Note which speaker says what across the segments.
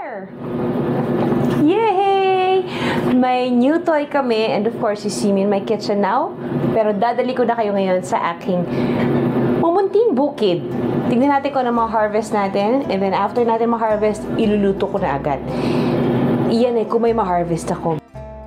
Speaker 1: here! Yay! May new toy kami, and of course, you see me in my kitchen now. Pero dadali ko na kayo ngayon sa aking mumunting bukid. Tignan natin kung ano mga harvest natin, and then after natin ma-harvest, iluluto ko na agad. Iyan kung may ma-harvest ako.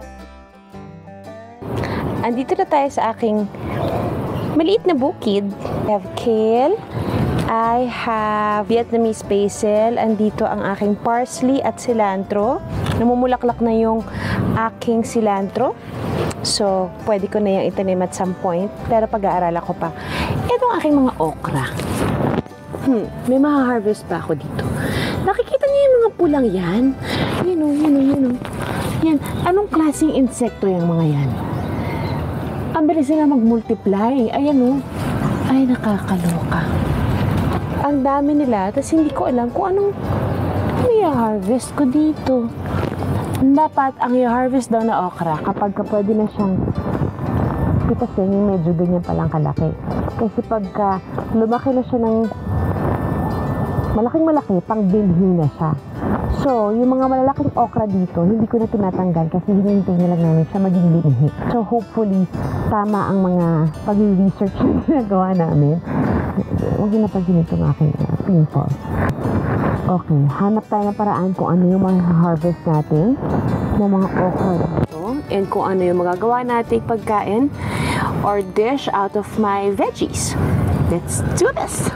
Speaker 1: Andito na tayo sa aking maliit na bukid. I have kale. I have Vietnamese basil. Andito ang aking parsley at cilantro. Namumulaklak na yung aking cilantro. So, pwede ko na yung itanim at some point. Pero pag-aaralan ko pa. Ito ang aking mga okra. May maha-harvest pa ako dito. Nakikita niyo yung mga pulang yan? Yun o. Yan. Anong klaseng insekto yung mga yan? Ang bilis sila mag-multiply. Ayan o. Ay, nakakaloka. Ang dami nila, tapos hindi ko alam kung anong i-harvest ko dito. Dapat ang i-harvest daw na okra kapag pwede na siyang pitasin, yung medyo ganyan palang kalaki. Kasi pagka lumaki na siya ng malaking-malaki, pang bilhi na siya. So, yung mga malalaking okra dito, hindi ko na tinatanggal kasi hinihintay na lang namin siya maging binhi. So, hopefully, tama ang mga pag-research na ginagawa namin. Huwag na pagin itong aking pinfall. Okay, hanap tayo ng paraan kung ano yung mga harvest natin ng mga okra dito and kung ano yung magagawa nating pagkain or dish out of my veggies. Let's do this!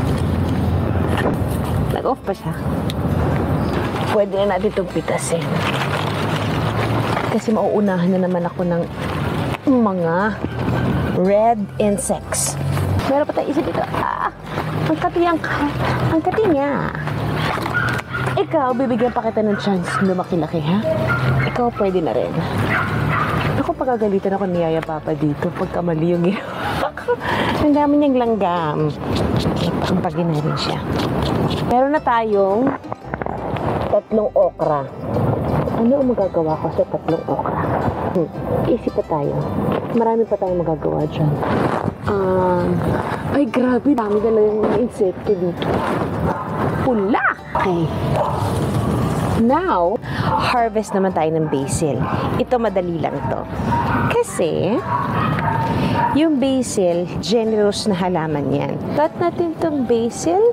Speaker 1: Nag-off pa siya. Pwede na natin itong pitasin. Kasi mauunahan na naman ako ng mga red insects. Meron pa tayo isa dito. Ang kati niya. Ikaw, bibigyan pa kita ng chance lumaki-laki, ha? Ikaw, pwede na rin. Ako, pagagalitan ako ni Yaya Papa dito pagka mali yung ang dami niyang langgam. Pagpagin na rin siya. Meron na tayong 3 okra. Ano ang magagawa ko sa 3 okra? Isip pa tayo. Marami pa tayong magagawa dyan. Ay, grabe. Dami talaga yung mga insekto dito. Pula! Okay. Now, harvest naman tayo ng basil. Ito, madali lang to. Kasi, yung basil, generous na halaman yan. Cut natin itong basil.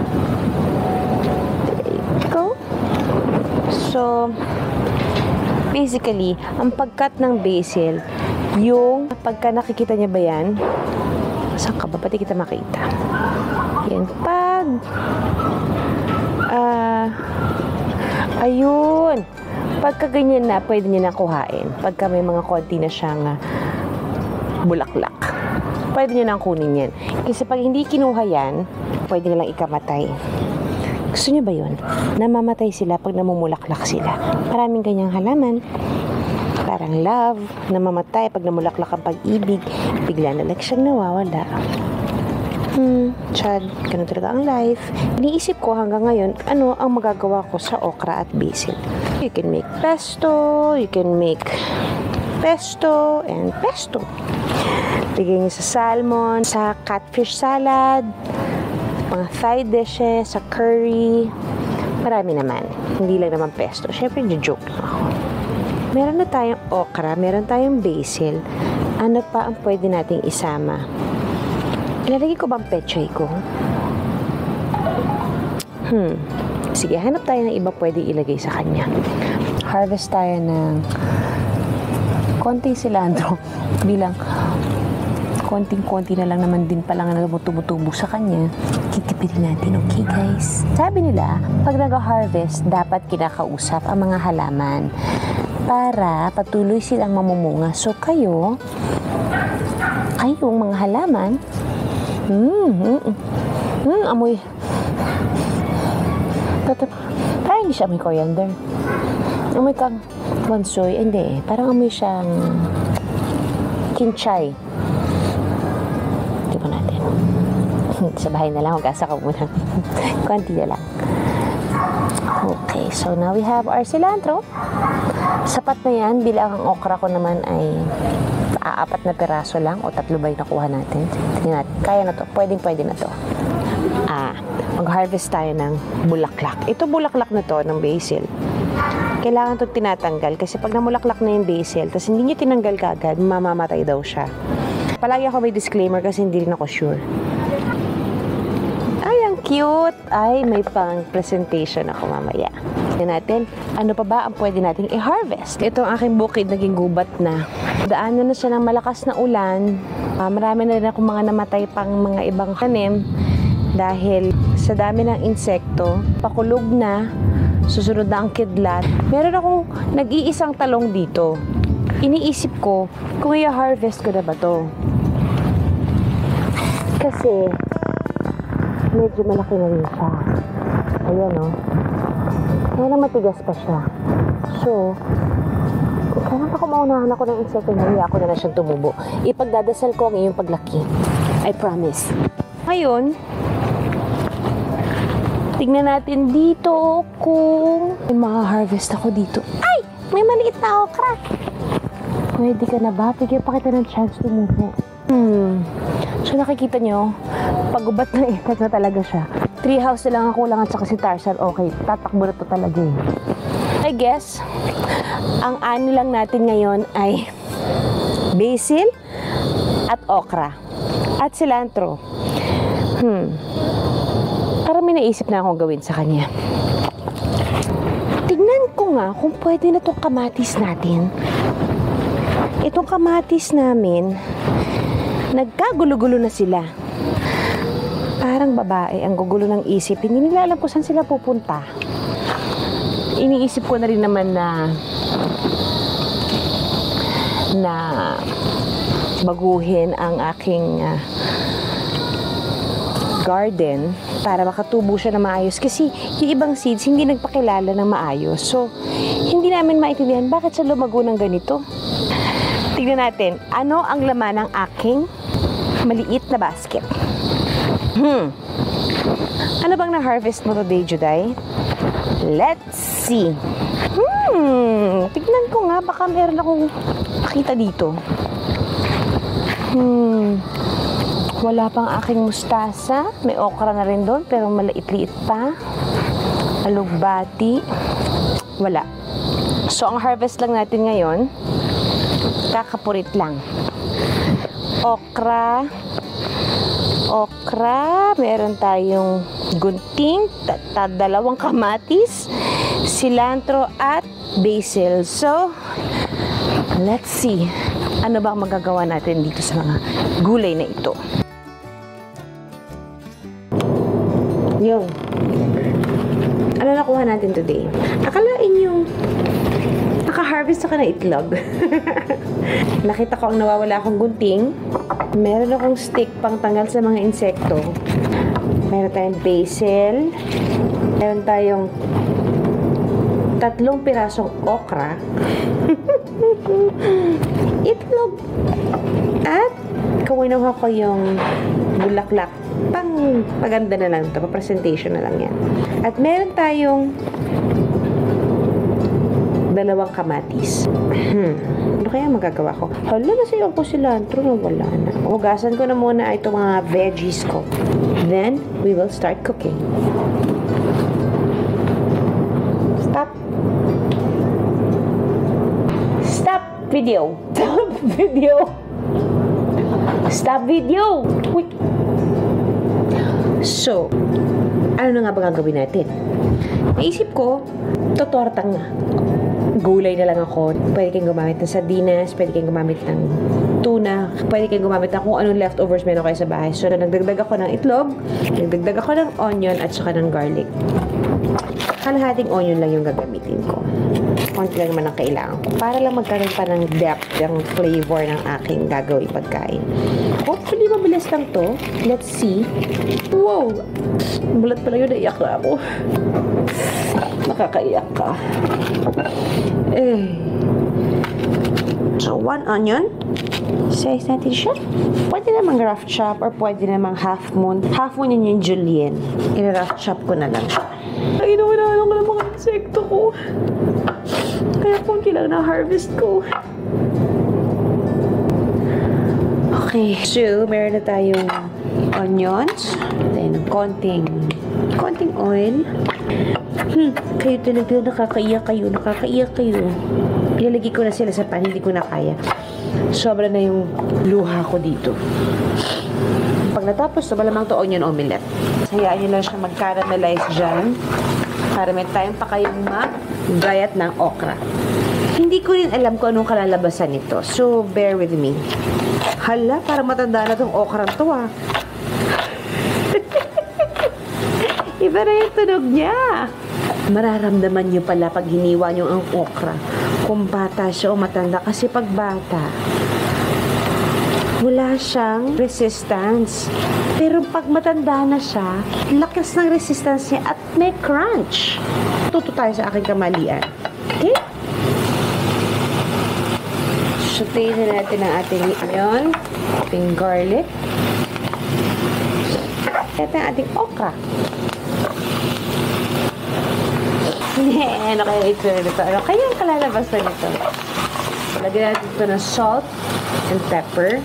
Speaker 1: So, basically, ang pagkat ng basil, yung pagka nakikita niya ba yan? Saan ka ba? Pati kita makita. Yan. Ayun. Pagka ganyan na, pwede niya na kuhain. Pagka may mga konti na siyang bulaklak. Pwede niya nang kunin yan. Kasi pag hindi kinuha yan, pwede nilang ikamatay. Gusto niyo ba yun? Namamatay sila pag namumulaklak sila. Maraming ganyang halaman. Parang love, namamatay pag namulaklak ang pag-ibig. Bigla na lang siyang nawawala. Chad, ganun talaga ang life. Iniisip ko hanggang ngayon, ano ang magagawa ko sa okra at basil. You can make pesto, you can make pesto and pesto. Lagay niyo sa salmon, sa catfish salad, mga thigh dishes, sa curry. Marami naman. Hindi lang naman pesto. Siyempre, joke lang ako. Meron na tayong okra, meron tayong basil. Ano pa ang pwede nating isama? Ilalagay ko bang pechay ko? Sige, hanap tayo ng iba pwede ilagay sa kanya. Harvest tayo ng konting cilantro. Bilang konting-konti na lang naman din pala nga tumutubo sa kanya. Kikipilin natin, okay guys? Sabi nila, pag nag-harvest, dapat kinakausap ang mga halaman para patuloy silang mamumunga. So kayong mga halaman, amoy. Parang hindi siya amoy coriander. Amoy kang wansoy. Hindi, parang amoy siyang kinchay. Tignan natin. Sa bahay na lang, mag-asa ka muna. Konti na lang. Okay, so now we have our cilantro. Sapat na yan, bilang ang okra ko naman ay 4 na piraso lang o 3 ba yung nakuha natin. Tingnan natin, kaya na to, pwede na to. mag-harvest tayo ng bulaklak. Ito bulaklak na to ng basil. Kailangan ito tinatanggal kasi pag namulaklak na yung basil, tapos hindi nyo tinanggal kagad, mamamatay daw siya. Palagi ako may disclaimer kasi hindi rin ako sure. Ay, ang cute! Ay, may pang presentation ako mamaya. Tignan natin, ano pa ba ang pwede nating i-harvest? Ito ang aking bukid, naging gubat na. Daanan na siya ng malakas na ulan. Marami na rin akong mga namatay pang mga ibang tanim dahil sa dami ng insekto, pakulog na, susunod na ang kidlat. Meron akong nag-iisang talong dito. Iniisip ko, kung i-harvest ko na ba to? Kasi, medyo malaki na rin siya. Ayan o. Kaya matigas pa siya. So, kailan pa kumaunahan ako ng insekto na ako na siyang tumubo. Ipagdadasal ko ang iyong paglaki. I promise. Ngayon, tignan natin dito kung may harvest ako dito. Ay! May maliit na okra. Pwede ka na ba? Bigyan pa kita ng chance tumubo. So nakikita nyo, pagubat na ikat na talaga siya. Treehouse na lang ang kulang at saka si Tarzan. Okay, tatakbo na to talaga eh. I guess, ang ani lang natin ngayon ay basil at okra at cilantro. Parang may naisip na akong gawin sa kanya. Tignan ko nga kung pwede na itong kamatis natin. Itong kamatis namin, nagkagulo-gulo na sila. Parang babae, ang gugulo ng isip. Hindi nila alam kung saan sila pupunta. Iniisip ko na rin naman na baguhin ang aking garden para makatubo siya na maayos. Kasi yung ibang seeds hindi nagpakilala ng maayos. So, hindi namin maintindihan bakit siya lumago ng ganito. Tignan natin, ano ang laman ng aking maliit na basket? Ano bang na-harvest mo today, Juday? Let's see. Tignan ko nga, baka meron akong makita dito. Wala pang aking mustasa. May okra na rin doon, pero malait-liit pa. Alugbati. Wala. So, ang harvest lang natin ngayon, kakapurit lang. Okra, meron tayong gunting, dalawang kamatis, cilantro at basil. So, let's see. Ano ba ang magagawa natin dito sa mga gulay na ito? Yung, ano nakuha natin today? Akalain yung naka-harvest ako ng itlog. Nakita ko ang nawawala akong gunting. Meron akong stick pang tanggal sa mga insekto. Meron tayong basil. Meron tayong 3 pirasong okra. Itlog. At kawinuha ko yung bulaklak. Pang paganda na lang ito. Pa-presentation na lang yan. At meron tayong 2 kamatis. Ano kaya magagawa ko? Hala, nasa yung po cilantro na wala na. Hugasan ko na muna itong mga veggies ko. Then, we will start cooking. Stop. Stop video. Stop video. Stop video. Wait. So, ano na nga ba gagawin natin? Naisip ko, totortang na. Gulay na lang ako. Pwede kayong gumamit ng sardinas, pwede kayong gumamit ng tuna, pwede kayong gumamit ng kung anong leftovers meron kayo sa bahay. So, nagdagdag ako ng itlog, nagdagdag ako ng onion at saka ng garlic. Kalahating onion lang yung gagamitin ko. Konti lang naman ang kailangan ko. Para lang magkaroon pa ng depth, ng flavor ng aking gagawing pagkain. Hopefully, mabilis lang to. Let's see. Wow! Bulat pala yun, naiyak na ako. Nakakaiyak ka. So, 1 onion. Size natin siya. Pwede namang rough chop or pwede namang half moon. Half moon yun yung julienne. I-rough chop ko na lang siya. Ay, nawala ko ng mga insekto ko. Kaya konti lang na-harvest ko. Okay. So, meron na tayong onions. Tayo ng konting oil. Kayo talaga, nakakaiyak kayo. Ilalagay ko na sila sa pan, hindi ko na kaya. Sobra na yung luha ko dito. Pag natapos, malamang to onion omelette. Hayaan nyo lang siya mag-caramelize dyan. Para may time pa kayong mag-gayat ng okra. Hindi ko rin alam kung anong kalalabasan nito. So, bear with me. Hala, para matanda na tong okra to Iba na yung tunog niya. Mararamdaman nyo pala pag hiniwa nyo ang okra. Kung bata siya o matanda. Kasi pag bata, wala siyang resistance. Pero pag matanda na siya, lakas ng resistance niya at may crunch. Tuto tayo sa aking kamalian. Okay? Sautein na natin ang ating onion, ating garlic, at ang ating okra. Ano kaya ito nito? Ano kaya ang kalalabas na nito? Lagyan natin ito ng salt and pepper.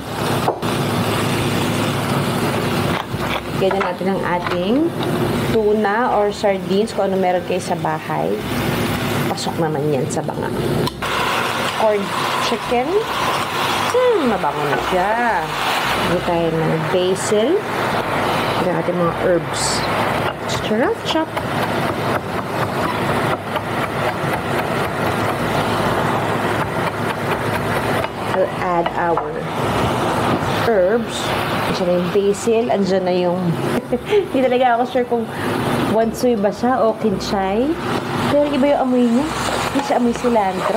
Speaker 1: Ganyan natin ang ating tuna or sardines kung ano meron kayo sa bahay. Pasok naman yan sa banga. Corn chicken. Mabango na siya. Lagyan tayo ng basil. Lagyan natin mga herbs. Chop. We'll add our herbs. Andiyan na yung basil. Andiyan na yung... Hindi talaga ako sure kung wansoy ba siya o kinchay. Pero iba yung amoy niya. Hindi siya amoy cilantro.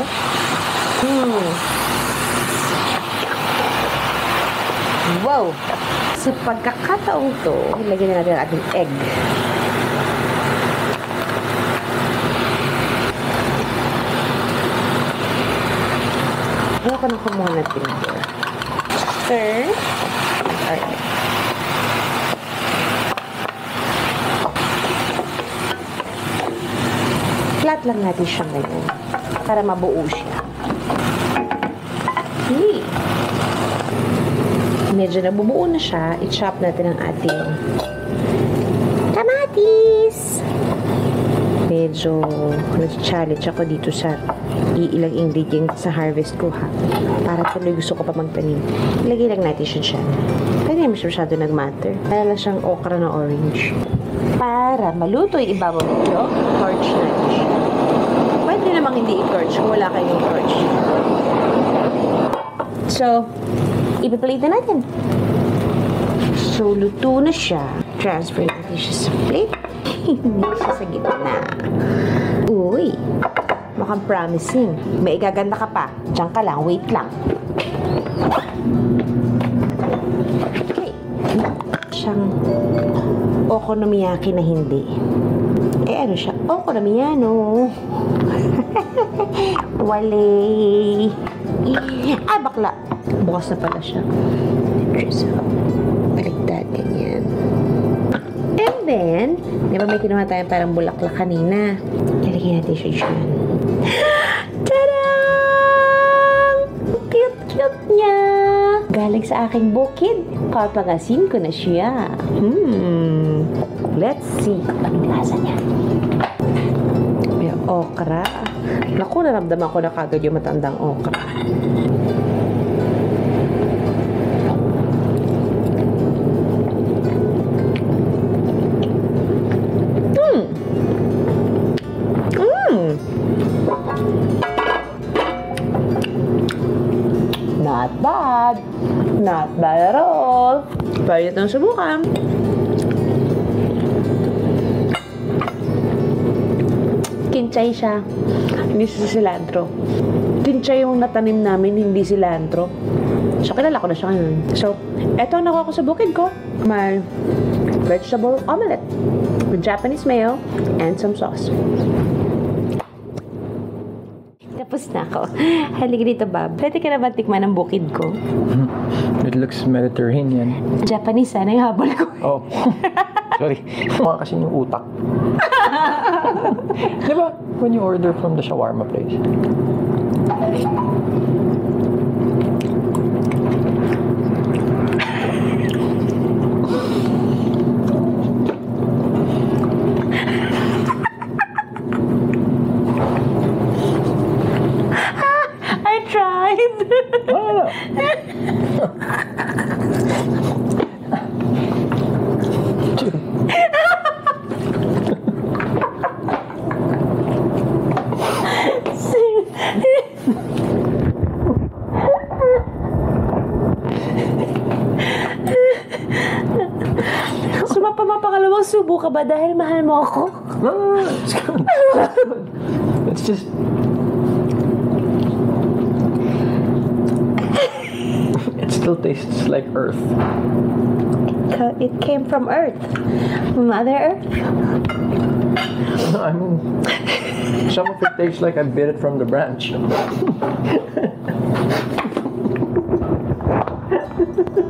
Speaker 1: Wow! Sa pagkakataong to, ilagyan na natin ang ating egg. Ayaw ko na kumuha natin ito. Stir. Alright. Flat lang natin siya ngayon para mabuo siya. Okay. Medyo nabubuo na siya. I-chop natin ang ating kamatis. Medyo nag-challenge ako dito sa ilang ingredients sa harvest ko para tuloy gusto ko pa magtanim. Ilagay lang natin siya dyan. Kaya hindi masyado nag-matter. Kaya lang siyang okra na orange. Para maluto yung ibabaw nito, torch natin siya. Pwede namang hindi i-torch kung wala kayong torch. So, ipiplate na natin. So, luto na siya. Transfer natin siya sa plate. Hindi siya sa gitna. Uy, mukhang promising. May igaganda ka pa. Diyan ka lang, wait lang. Okay. Siyang okonomiyaki na hindi. Ano siya? Okonomiyano. Wale. Bakla. Bukas na pala siya. Baligtad, ganyan. And then, di ba may kinuha tayo parang bulaklak kanina? Lalagyan natin siya dyan. Tadam! Cute niya! Galing sa aking bukid. Papagasin ko na siya. Let's see. Ang lasa niya. May okra. Naku, naramdaman ko na kagad yung matandang okra. Not bad. Not bad at all. Pwede itong subukan. Kinchay siya. Hindi siya cilantro. Kinchay yung natanim namin, hindi cilantro. So, kilala ko na siya ngayon. So, eto ang nakuha ko sa bukid ko. My vegetable omelette with Japanese mayo and some sauce. Tapos na ako. Halika dito, Bob. Pwede ka na ba tikman ang bukid ko?
Speaker 2: It looks Mediterranean.
Speaker 1: Japanese, sana yung habol ko.
Speaker 2: Oh. Sorry. Mukha kasi yung utak. Diba? When you order from the shawarma place.
Speaker 1: ka ba dahil mahal mo ako?
Speaker 2: No, it's good. It's just... It still tastes like earth.
Speaker 1: It came from Earth. Mother Earth.
Speaker 2: I mean, some of it tastes like I bit it from the branch.